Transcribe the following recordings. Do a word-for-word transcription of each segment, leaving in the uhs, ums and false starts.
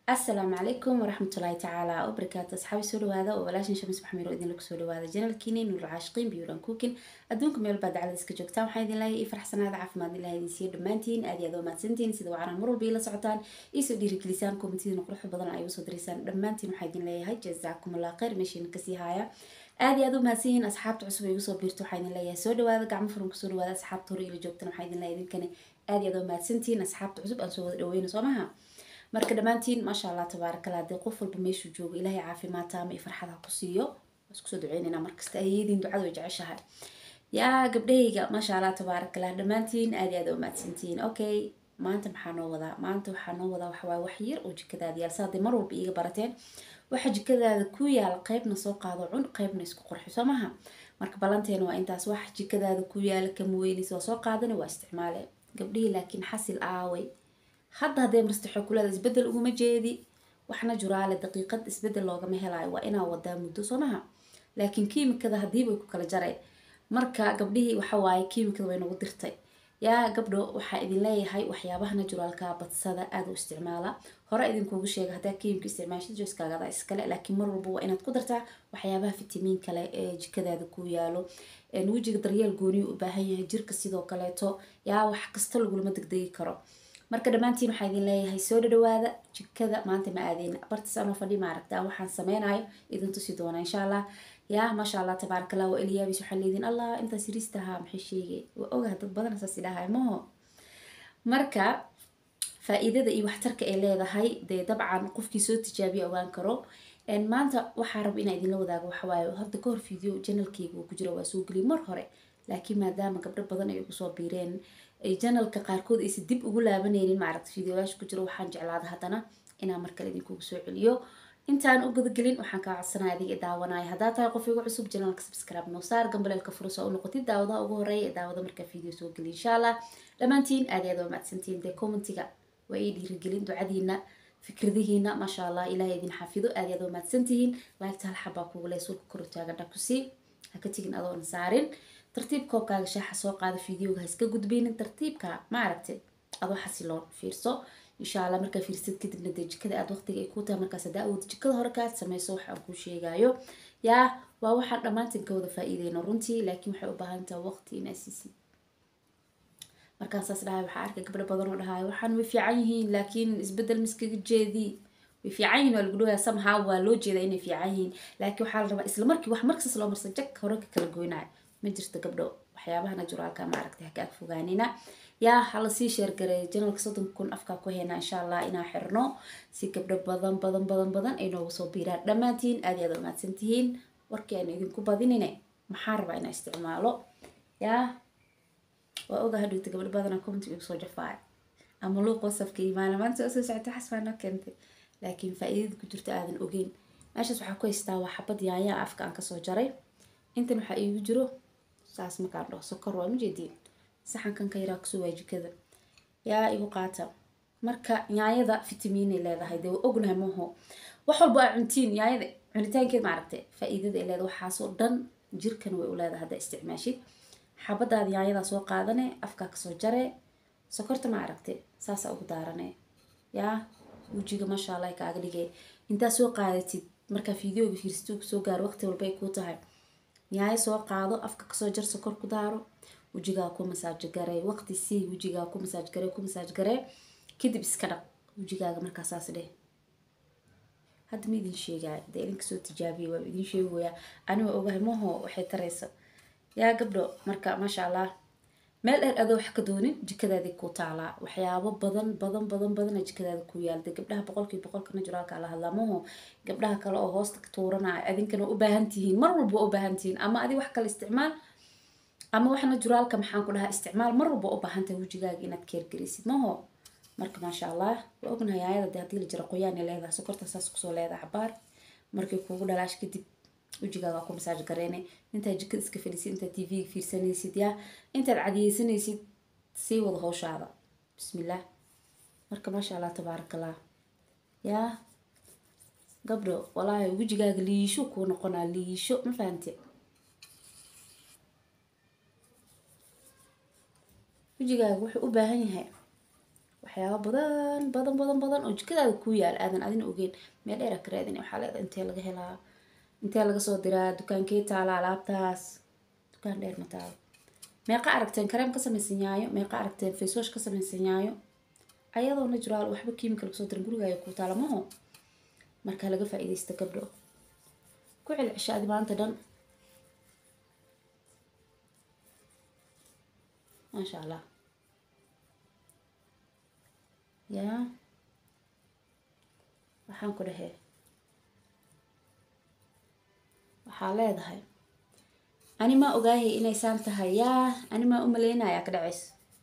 السلام عليكم ورحمة الله تعالى وبركاته. أصحابي سولو هذا وبلاش نشمس محميرو إذن لك سولو هذا جنال كيني نور العاشقين بيوران كوكين أدونكم يلا بعد على ديسك جوكتام حيد الله يفرح سنة هذا عف مادي الله يصير دمانتين أدي هذا ما سنتين سيدو عنا مرور بيلا سعتان يسوي ديرك لسانكم تيجي نقرح بدن أيوة صدر لسان دمانتين وحيدين الله هاي جزاكم الله خير ماشي نكسي هايا أدي هذا ما سين أصحاب تعصبوا يوصل بيرتو حيدين الله سولو هذا قام فرم سولو هذا أصحاب طريق اللي جوكتنا حيدين الله إذن كان أدي هذا ما سنتين أصحاب تعصب أنسوا دوين صومها marka dhamaantiin ma sha Allah tabarakallah de qof walba meeshu joogo ilaahay caafimaad taam iyo farxad ha ku siiyo isku soo duceynina markasta ayidin ducada way jeceshahay yaa gabdhayga ma sha Allah tabarakallah dhamaantiin aad iyo aad u mahadsantiin okay maanta maxaa noo wadaa maanta waxaa noo wadaa waxa waay wax yar oo jikadaada yaal saade mar walba iiga barateen waxa jikadaada ku yaal qaybna soo qaado cun qaybna isku qurxiso samaha marka balanteena waa intaas wax jikadaada ku yaal ka muweynayso soo qaadana waa isticmaale gabdhihii laakiin xasil aaway hadda hadday marstaxo kulada isbedel ugu majeedi waxna juraale daqiiqad isbedel looga ma helaayo waa inaa wadaa muddo somaha laakiin kiimikada hadii way ku kala jaray marka gabdhihii waxa waaye kiimikada way nagu dirtay yaa gabdho waxa idin leeyahay waxyaabahana juraalka badsada aad u isticmaala hore idin kuugu sheegay hadaa kiimika isticmaashid jooskaaga iskale laakiin mar walba waa inaad ku dartaa waxyaabaha fitamiin kale ee jikadaada ku yaalo ee wajiga daryeel gooni u baahan yahay jirka sidoo kaleeto yaa wax kasta lagu lama degdegi karo marka dhamaantiin waxa idin leeyahay soo dhawaada jikada maanta ma aadeen bartas ama fadhi ma aragtaa waxaan sameynayo idin tusi doona insha Allah yaa ma sha Allah tabarakallah wa iliyabis waxa leedin Allah inta siristaha maxay sheegay waa ogaa dad badan asaas ilaahay ma marka faa'iidada iyo waxtarka ay leedahay de dabcan qofkii soo tijaabiyo ogaan karo en maanta waxa rab inaan idin la wadaago waxa waayo hadda ka hor video channelkayga ku jira waa soo gali mar hore laakiin maadaama gabdho badan ay ugu soo biireen ay channelka qaarkood ay si dib ugu laabanaynin ma aragtay videoyaasha ku jira waxaan jeclaaday hadana inaan mar kale idin kugu soo celiyo intaan u gudgelin waxaan ka codsanayaa adiga daawanaya hadaa tahay qof igu cusub channelka subscribe noo saar gambaleelka furso oo noqotid daawadaha ugu horeeya daawada marka video soo gali insha Allah dhamaantiin aad iyo aad u mahadsantiin de commentiga way ii dhiirigelin ducadiina fikradihiina ma sha Allah ilaahay idin xafido aad iyo aad u mahadsantiin like hal xaba kugu leesul kortaaga dhakusi ha ka tigin adoon saarin tartiib koobkaaga shaaxa soo qaada fiidiyoga ha iska gudbeynin tartiibka ma aragtay adoo xasiloon fiirso insha Allah marka fiirsid kadibna de jikada aad waqtiga ay ku tahay markaas hadaa awood jikada hore ka sameyso waxa aan ku sheegayo yaa waa waxa dhamaantiin ka wada faa'iideyno runtii laakiin waxay u baahan tahay waqti in asiisi markaas saas dhahay waxa arkay gabdho badan oo dhahay waxaan way fiican yihiin laakiin isbedel miskiga jeedi way fiican yihiin wal gudooya somehow waa loo jeedaa inay fiican yihiin laakiin waxa la rabaa isla markii wax markaas loo marsan jak hore ka kala goynaa ma jirto gabdho waxyaabaha naturalka ma aragtay ka fogaanina yaa hala si share garay channelka soddon kun afka ku heena insha Allah inaa xirno si gabdho badan badan badan badan ay noogu soo biiraan dhamaantiin aad iyo aad u mahadsantihiin warkii aan idinku badinine maxaa rabaa inaan isticmaalo yaa waa ogahay dhigta gabdho badan comment igu soo jafay ama loo qosafka iimaan maanta soo socota xasbaana keentay laakiin faa'iidada ku jirta aadan ogeyn meeshaas waxa ku haystaa waa xabad yaanya afka aan ka soo jaray intan waxa iigu jiro saas ma kaadho sokor waa mujeedin saxankan ka yaraa kusoo waajikada yaa igu qaata marka yaayada fitamiin ay leedahay de ognahay maaho wax walba ay cuntiin yaayada cunitaankeed ma aragtay faa'iidada ay leedahay waxaas oo dhan jirkan way u leedahay hada isticmaashid xabadaad yaayada soo qaadane afka ka soo jare sokorta ma aragtay saas ugu daarane yaa wajiga ma sha Allah kaaga dhigay inta soo qaadatid marka videoga fiirsto soo gaar waqti walba ay ku tahay yaay soo qaado afka ka soo jar sokor ku daaro wajiga ku masaaj garay waqti si wajiga ku masaaj garay ku masaaj garay kadib iska dhaq wajigaaga markaas saas dheh had midin sheegay de idin soo tijaabiyo waa idin sheegaya aniga ogahay maaho waxay tarayso yaa gabdho marka ma sha Allah meel dheer adoo wax ka doonin jikadaada ku taala waxyaabo badan badan badan badan jikadaada ku yaalda gabdhaha boqolkiiba boqol kana jiraalka la hadlaamo gabdhaha kale oo hoosta ka tuuranaa adinkana u baahan tihiin mar walba u baahan tihiin ama adi wax kale isticmaal ama waxna jiraalka maxaan ku dhahaa isticmaal mar walba u baahan tahay wajigaaga inaad keer gelisid maaho marka ma sha Allah waa ognahay ayada hadii la jiro qoyaan leedahay sokorta saas ku soo leedahay xabaar markii kuugu dhalaash kadib wajigaaga ku masaaj gareene inta jikada iska fadhiisid inta T V fiirsanaysid yaa inta cadiyeysanaysid si wada hawshaada bismillaah marka ma sha Allah tabarakallah yaa gabdho walaahi wajigaaga liisho ku noqonaa liisho ma fahanti wajigaaga wuxuu u baahan yahay waxyaabo badan badan badan badan oo jikadaada ku yaal aadan adina ogeyn meel dheer ka raadin waxaa leedahay intee laga helaa intee laga soo diraa dukaankee taala alaabtaas dukaan dheer ma taalo meeqa aragteen kareem ka samaysan yaayo meeqa aragteen face wash ka samaysan yaayo ayadoo natural waxba chemical soo dirin gurigaaga ku taala maho marka laga faa'iideysto gabdho ku celcesha adi maanta dhan maasha allah yaa waxaan ku dhahay waxaa leedahay ani ma ogaahay inay saan tahay yaa ani ma u maleynayaa ka dhacays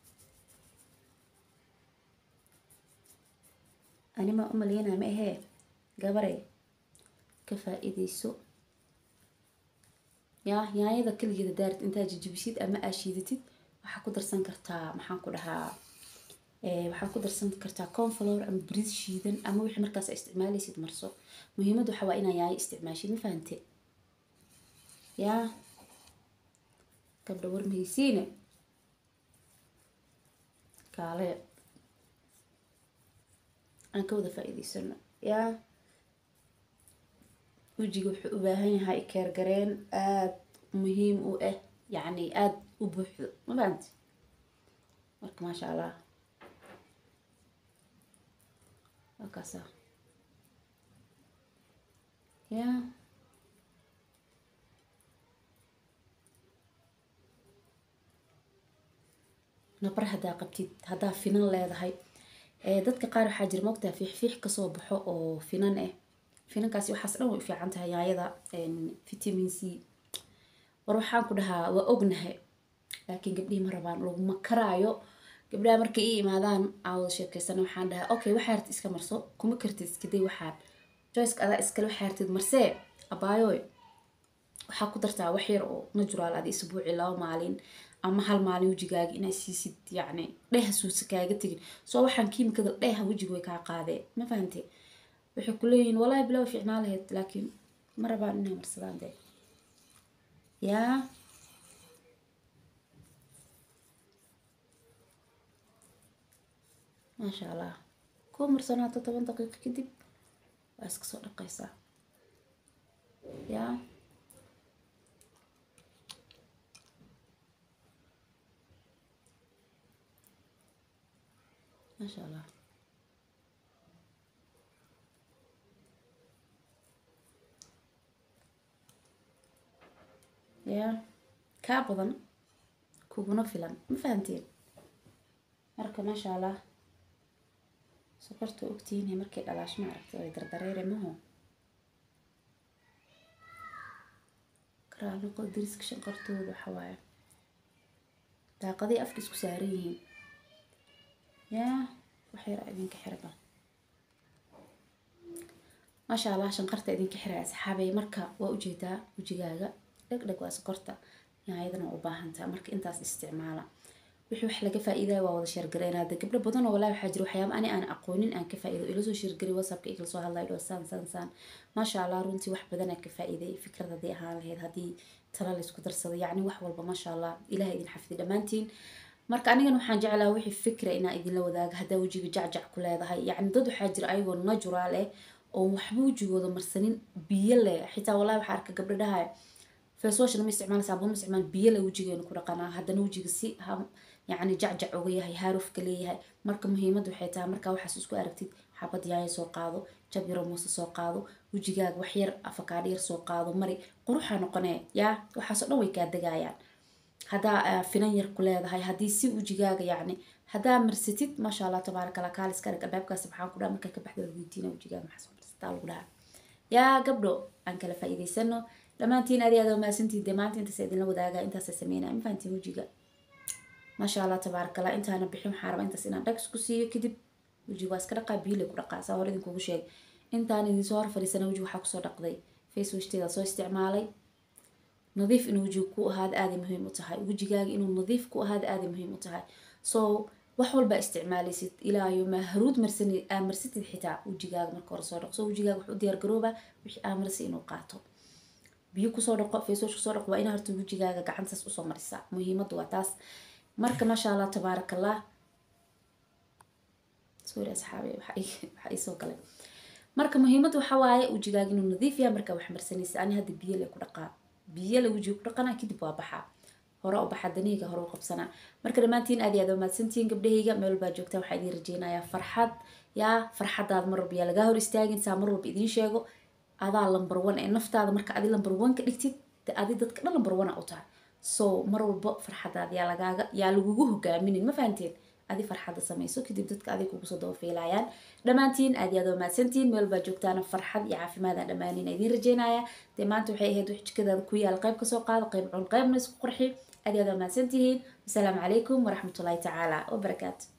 ani ma u maleynaya ma ahee gabarey ka faa'iideyso yaa yaanyada kaligeeda daarid intaa jijibisid ama aashiidatid waxaa ku darsan kartaa maxaan ku dhahaa waxaa ku darsan kartaa cornflour ama bariis shiidan ama wixii markaas isticmaalaysid marso muhiimadu waxa waa inaa yaay isticmaashid ma fahante yaa gabdha war mahaysiine kaale aan ka wada faa'iideysano yaa wejiga wuxuu u baahan yahay keergareen aada muhiim u ah yacni aada u buuxdo ma fahante marka maasha allah وكذا يا نبر هدا قبتي هدا فينان leedahay ee dadka qaar waxa jir moogtaa fiix fiix ka soo baxo oo finan ah finankaasi waxaas dhan way fiican tahay yaayada een vitamin C war waxaan ku dhahaa waa ognahay laakiin gabdhihi ma rabaan lagu ma karaayo gabdhaha markay ii imaadaan aawada sheekaysan waxaan dhahaa okay waxa hartid iska marso kuma kartid iska day waxaan choice ada iska waxa hartid marsee abaayo waxa ku dartaa wax yar oo natural adi isbuuci laba maalin ama hal maalin wajigaaga inay siisid yacni dheeh suusa kaaga tagin soo waxaan kiimikada dheeh wajiga way kaa qaadeen ma fahantay waxay ku leeyihiin wallaahi bilow fiicnaa lahayd laakiin ma rabaan inay marsadaan dee yaa ما شاء الله كومر سنة طبعا دقيقة كدب واسك صور قيسة يا ما شاء الله يا كابضا كوبنا فيلم ما فهمتين مركا ما شاء الله sokorta ogtiin ee markay dhalaasho ma aragtay way dardareere maho karaano qodriska shanqartooda waxa waaye daaqadii afka isku saaran yihiin yaa wax yar idinka xirba maasha allah shanqarta idinka xiray asxaabay marka waa ujeedaa wajigaaga dhagdhag waa sokorta yaayadana u baahan tahay marka intaas isticmaala wixii wax laga faa'iiday waa wada share gareynaa dad gabdho badan oo walaa waxa jira waxyaabo ani aan aqoonin aan ka faa'iido ila soo share garay whatsapp ka soo hadlay oo san san san ma sha Allah runtii wax badan aan ka faa'iiday fikradadii ahaan lahayd hadii tala la isku darsado yacni wax walba ma sha Allah ilaahay idin xafido dhamaantiin marka anigana waxaan jeclaa wixii fikra inaa idin la wadaago hadaa wajiga jacjac ku leedahay yacni dad waxa jira ayagoo natural eh oo waxba wajigooda marsanin biyo leh xitaa walaa waxa arka gabdho dhahay face wash ma isticmaal saabuun ma isticmaal biyo leh wajigeena ku dhaqanaa hadana wajiga si يعني جعجع وجهها هاروف كليها مركب مهمة وحيتها مركب وحس اسكو أركتي حبض ياي سو قاضو جبير موسى سو قاضو وجيجاج وحير أفكارير سو قاضو مري قروحها نقناه يا وحس نوي كادجايا هذا فينير كل هذا هاي هدي سي وجيجاج يعني هذا مرستيت ما شاء الله تبارك الله كالس كارك باب كاس بحال كذا مركب كبحد الروتين وجيجاج محسوب استال ولا يا قبله أنك لفايدة سنة لما تين أري هذا ما سنتي دمانتي أنت سيدنا لو داجا أنت سسمينا ما فهمتي وجيجاج ما شاء الله تبارك الله انت انا بخيم حارب انت سينا داكس كسي كدب وجي واس كدا قابيله كو دقا سا هوريدن كوغو شيغ انت انا دي سو فريسنا وجي waxa ku soo dhaqday face washtiga soo isticmaalay nadiif inuu wajigu ku ahaad aad muhiim u tahay wajigaaga inuu nadiif ku ahaad aad muhiim u tahay so wax walba isticmaalaysid ilaa iyo mahruud marsani amarsid xitaa wajigaaga marka hore soo dhaqso wajigaaga wuxuu diyaar garooba wixii amarsi inuu qaato biyo ku soo dhaqo face wash ku soo dhaqo waa in horta wajigaaga gacantaas u soo marisa muhiimadu waa taas marka ma sha Allah tabarakallah سوري أصحابي وحقي وحقي سوق له marka muhiimadu waxa waaye wajigaaga inuu nadiif yahay marka wax marsanaysa ani hadda biyo la ku dhaqaa biyo la wajiga ku dhaqana kadib waa baxa hore u baxa daniga hore u qabsana marka dhamaantiin aad iyo aad u mahadsantiin gabdhahayga meel baa joogta waxaan idin rajeynayaa farxad yaa farxadaad mar walba laga hor istaagin saa mar walba idin sheego adaa number one ee naftaada marka adi number one ka dhigtid adi dadka dhan number one u tahay so mar walba farxadaad yaa lagaaga yaa lagugu hogaaminin ma fahanteen adi farxada samayso kadib dadka adiga kugu soo daba fiilayaan dhamaantiin aad iyo aad u mahadsantiin meel baa joogtaana farxad iyo caafimaad aan dhamaanin idin rajeynaya dee maanta waxay ahayd wax jikadaada ku yaal qayb ka soo qaado qayb cun qaybna isku qurxi aad iyo aad u mahadsantihiin assalaamu calaykum waraxmatullaahi tacaala wabarakaatu